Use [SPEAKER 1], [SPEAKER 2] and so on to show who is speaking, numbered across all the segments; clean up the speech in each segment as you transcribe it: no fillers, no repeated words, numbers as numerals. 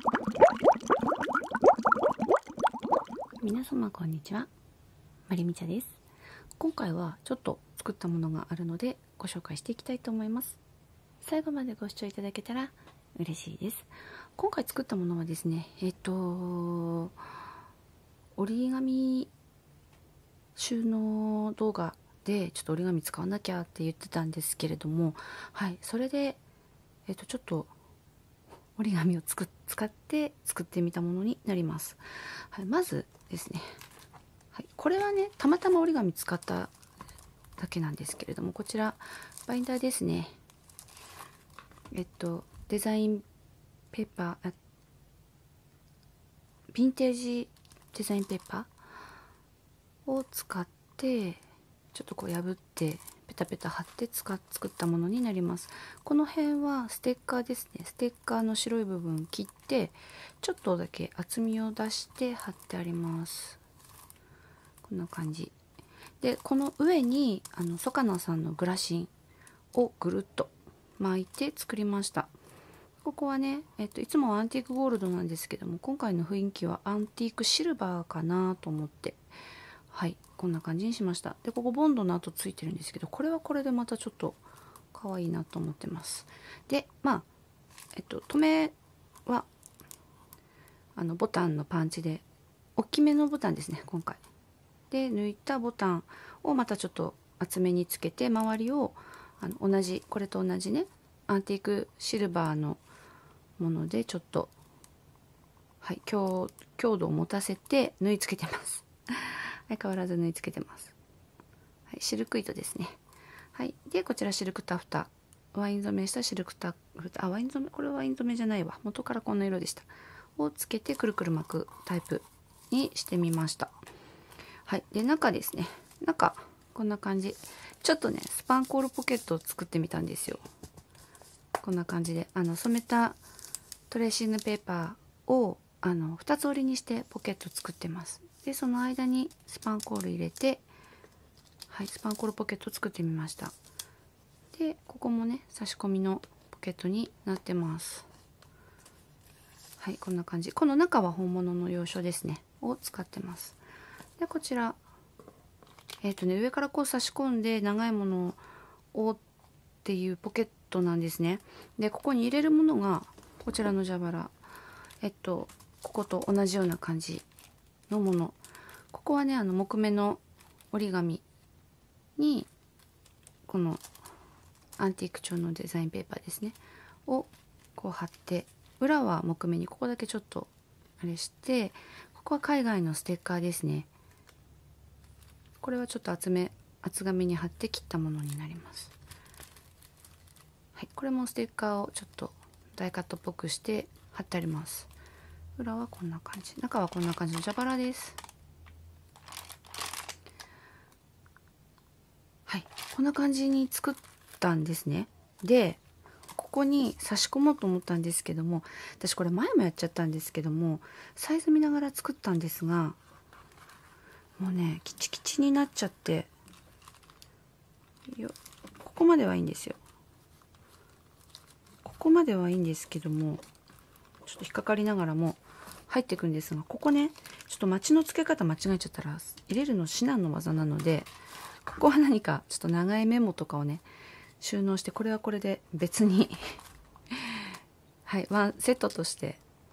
[SPEAKER 1] 皆様こんにちは、まりみちゃです。今回はちょっと作ったものがあるのでご紹介していきたいと思います。最後までご視聴いただけたら嬉しいです。今回作ったものはですね、折り紙収納動画でちょっと折り紙使わなきゃって言ってたんですけれども、はい、それでちょっと折り紙を使って作ってみたものになります。はい、まずですね、はい、これはねたまたま折り紙使っただけなんですけれども、こちらバインダーですね。デザインペーパー、ヴィンテージデザインペーパーを使ってちょっとこう破ってペタペタ貼って作ったものになります。この辺はステッカーですね。ステッカーの白い部分切ってちょっとだけ厚みを出して貼ってあります。こんな感じで、この上にソカナさんのグラシンをぐるっと巻いて作りました。ここはね、いつもはアンティークゴールドなんですけども、今回の雰囲気はアンティークシルバーかなと思って、はい、こんな感じにしました。で、ここボンドの跡ついてるんですけど、これはこれでまたちょっと可愛いなと思ってます。で、まあ、留めはボタンのパンチで大きめのボタンですね、今回。で、抜いたボタンをまたちょっと厚めにつけて、周りを同じ、これと同じね、アンティークシルバーのものでちょっと、はい、強度を持たせて縫い付けてます。相変わらず縫い付けてます。はい、シルク糸ですね。はい、でこちらシルクタフタ、ワイン染めしたシルクタフタ、ワイン染め、これはワイン染めじゃないわ、元からこんな色でした。をつけてくるくる巻くタイプにしてみました。はい、で中ですね、中こんな感じ。ちょっとねスパンコールポケットを作ってみたんですよ。こんな感じで染めたトレーシングペーパーを2つ折りにしてポケット作ってます。でその間にスパンコール入れて、はい、スパンコールポケット作ってみました。でここもね差し込みのポケットになってます。はい、こんな感じ。この中は本物の洋書ですねを使ってます。でこちら上からこう差し込んで長いものをっていうポケットなんですね。でここに入れるものがこちらの蛇腹、ここと同じような感じのもの。ここはね木目の折り紙にこのアンティーク調のデザインペーパーですねをこう貼って、裏は木目にここだけちょっとあれして、ここは海外のステッカーですね。これはちょっと厚紙に貼って切ったものになります。はい、これもステッカーをちょっとダイカットっぽくして貼ってあります。裏はこんな感じ、中はこんな感じの蛇腹です。はい、こんな感じに作ったんですね。でここに差し込もうと思ったんですけども、私これ前もやっちゃったんですけども、サイズ見ながら作ったんですが、もうねキチキチになっちゃって、ここまではいいんですよ。ここまではいいんですけども、ちょっと引っかかりながらも入っていくんですが、ここねちょっとマチの付け方間違えちゃったら入れるの至難の技なので、ここは何かちょっと長いメモとかをね収納して、これはこれで別にはい、ワンセットとして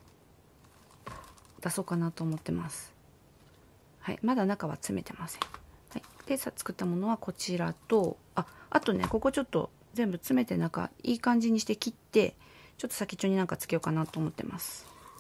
[SPEAKER 1] 出そうかなと思ってます。はい、まだ中は詰めてません。はい、で作ったものはこちらと、あとねここちょっと全部詰めて中いい感じにして切って、ちょっと先っちょになんかつけようかなと思ってます。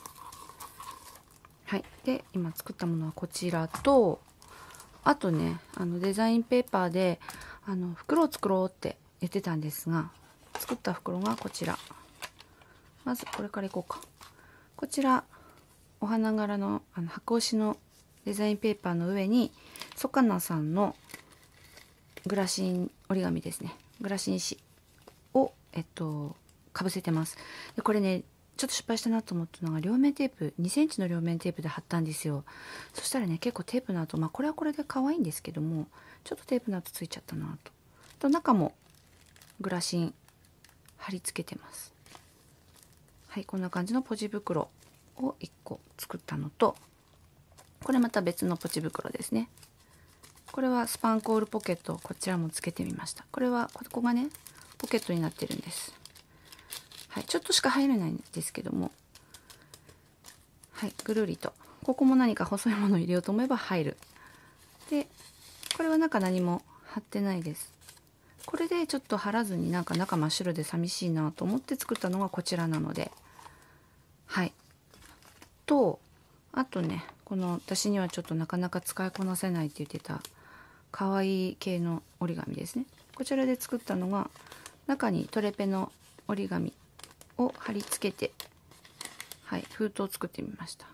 [SPEAKER 1] はい、で今作ったものはこちらと、あとねデザインペーパーで袋を作ろうって言ってたんですが、作った袋がこちら。まずこれからいこうか。こちらお花柄の箱押しのデザインペーパーの上にソカナさんのグラシン折り紙ですね、グラシン紙をかぶせてます。でこれねちょっと失敗したなと思ったのが、両面テープ2センチの両面テープで貼ったんですよ。そしたらね結構テープの跡、これはこれで可愛いんですけども、ちょっとテープの跡ついちゃったなと。中もグラシン貼り付けてます。はい、こんな感じのポジ袋を1個作ったのと、これまた別のポチ袋ですね。これはスパンコールポケット、こちらもつけてみました。これはここがねポケットになってるんです。はい、ちょっとしか入れないんですけども、はい、ぐるりとここも何か細いものを入れようと思えば入る。でこれは中何も貼ってないです。これでちょっと貼らずになんか中真っ白で寂しいなと思って作ったのがこちらなので、はいと、あとね、この私にはちょっとなかなか使いこなせないって言ってた可愛い系の折り紙ですね。こちらで作ったのが、中にトレペの折り紙を貼り付けて、はい、封筒を作ってみました。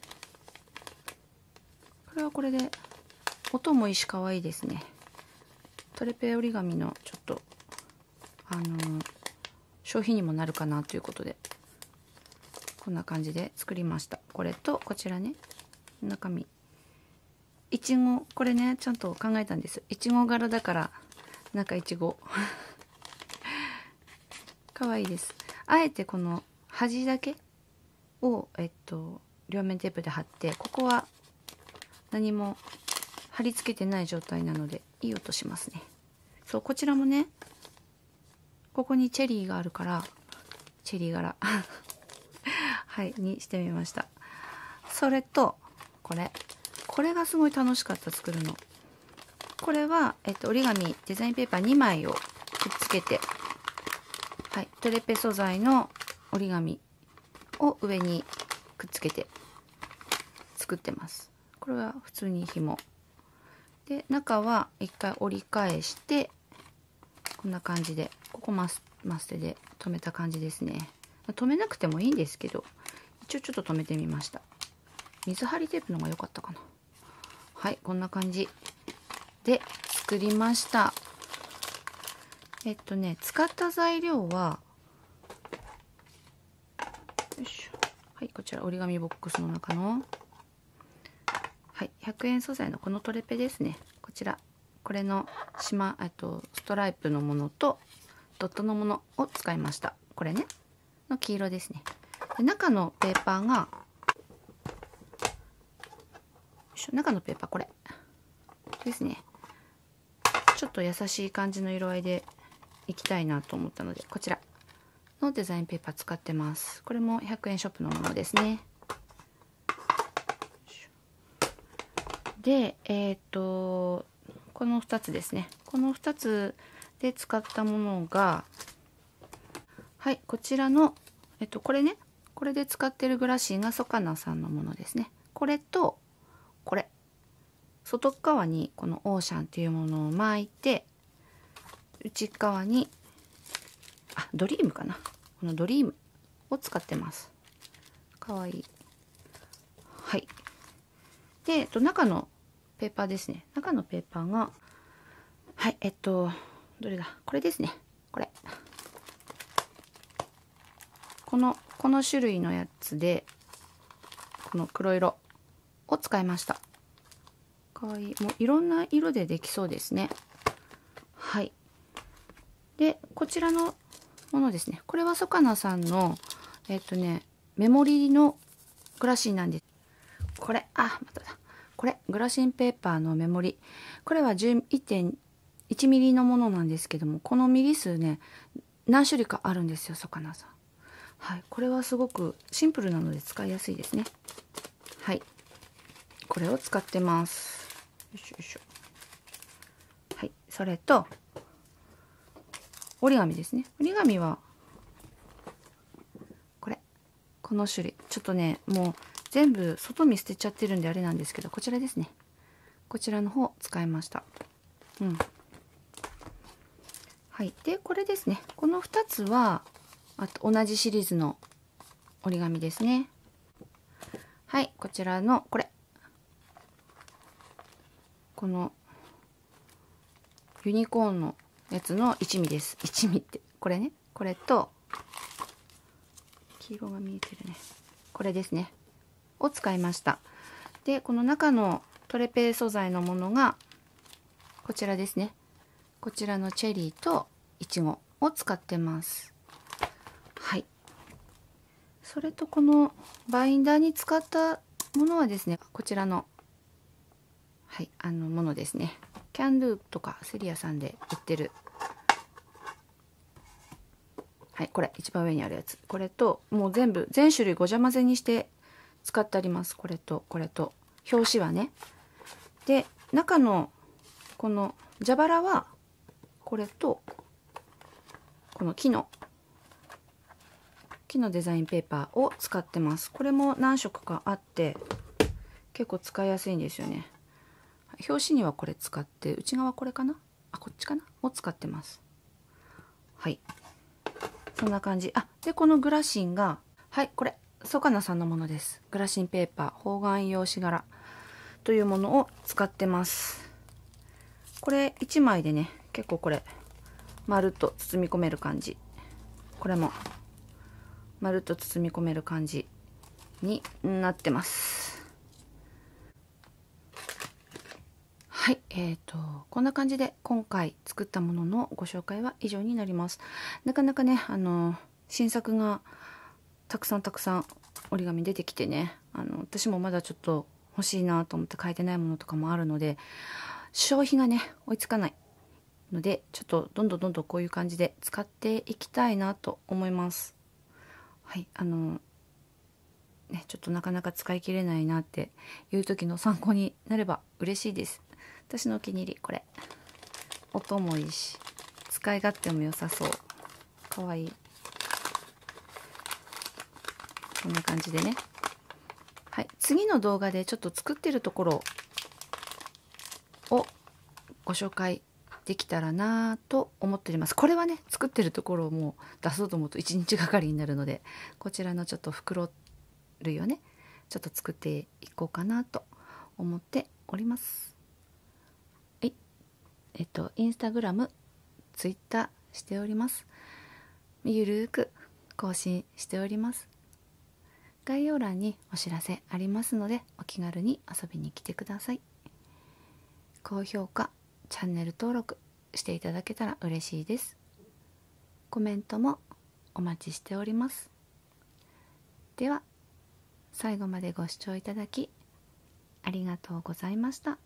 [SPEAKER 1] これはこれで音もいいし可愛いですね。トレペ折り紙のちょっと商品にもなるかなということで、こんな感じで作りました。これとこちらね、中身いちご、これねちゃんと考えたんです。いちご柄だから中いちごかわいいです。あえてこの端だけを両面テープで貼って、ここは何も貼り付けてない状態なのでいい音しますね。そう、こちらもね、ここにチェリーがあるからチェリー柄はいにしてみました。それとこれがすごい楽しかった、作るの。これは、折り紙デザインペーパー2枚をくっつけて、はい、トレペ素材の折り紙を上にくっつけて作ってます。これは普通に紐で、中は一回折り返してこんな感じで、ここマステで留めた感じですね。留めなくてもいいんですけど、一応ちょっと留めてみました。水貼りテープの方が良かったかな。はい、こんな感じで作りました。使った材料は、よいしょ、はい、こちら折り紙ボックスの中の、はい、100円素材のこのトレペですね。こちら、これのストライプのものとドットのものを使いました。これねの黄色ですね。で、中のペーパーが、中のペーパーこれですね。ちょっと優しい感じの色合いでいきたいなと思ったので、こちらのデザインペーパー使ってます。これも100円ショップのものですね。でこの2つですね。この2つで使ったものが、はい、こちらのこれね、これで使ってるグラシーがソカナさんのものですね。これとこれ、外側にこのオーシャンっていうものを巻いて、内側にドリームかな、このドリームを使ってます。かわいい。はい。で中のペーパーですね。中のペーパーが、はい、どれだ、これですね。これこの種類のやつで、この黒色を使いました。かわいい。もういろんな色でできそうですね。はい。でこちらのものですね。これはソカナさんのメモリのグラシンなんです。これまただ、これグラシンペーパーのメモリ、これは 11.1 ミリのものなんですけども、このミリ数ね何種類かあるんですよ、ソカナさん。はい、これはすごくシンプルなので使いやすいですね。はい、これを使ってます。よいしょよいしょ。はい、それと折り紙ですね。折り紙はこの種類、ちょっとねもう全部外見捨てちゃってるんであれなんですけど、こちらですね。こちらの方使いました。はい、でこれですね。この2つは同じシリーズの折り紙ですね。はい、こちらのこのユニコーンのやつの1ミリです。1ミリってこれね、これと黄色が見えてるね、これですねを使いました。でこの中のトレペ素材のものがこちらですね。こちらのチェリーとイチゴを使ってます。はい、 それとこのバインダーに使ったものはですね、こちらのはいものですね。キャンドゥとかセリアさんで売ってる、はい、これ一番上にあるやつ、これともう全種類ごちゃ混ぜにして使ってあります。これとこれと表紙はね。で中のこの蛇腹はこれとこの木のデザインペーパーを使ってます。これも何色かあって結構使いやすいんですよね。表紙にはこれ使って、内側これかな、こっちかなを使ってます。はい、そんな感じ。でこのグラシンが、はい、これソカナさんのものです。グラシンペーパー方眼用紙柄というものを使ってます。これ1枚でね、結構これまるっと包み込める感じ、これもまるっと包み込める感じになってます。はい、こんな感じで今回作ったもののご紹介は以上になります。なかなかね、新作がたくさん折り紙出てきてね、私もまだちょっと欲しいなと思って書いてないものとかもあるので、消費がね追いつかないので、ちょっとどんどんこういう感じで使っていきたいなと思います。はい、ちょっとなかなか使い切れないなっていう時の参考になれば嬉しいです。私のお気に入り、これ音もいいし使い勝手も良さそう、かわいい。こんな感じでね、はい、次の動画でちょっと作ってるところをご紹介できたらなと思っております。これはね、作ってるところをもう出そうと思うと1日がかりになるので、こちらのちょっと袋類をねちょっと作っていこうかなと思っております。はい、インスタグラム、ツイッターしております。ゆるーく更新しております。概要欄にお知らせありますので、お気軽に遊びに来てください。高評価、チャンネル登録していただけたら嬉しいです。コメントもお待ちしております。では最後までご視聴いただきありがとうございました。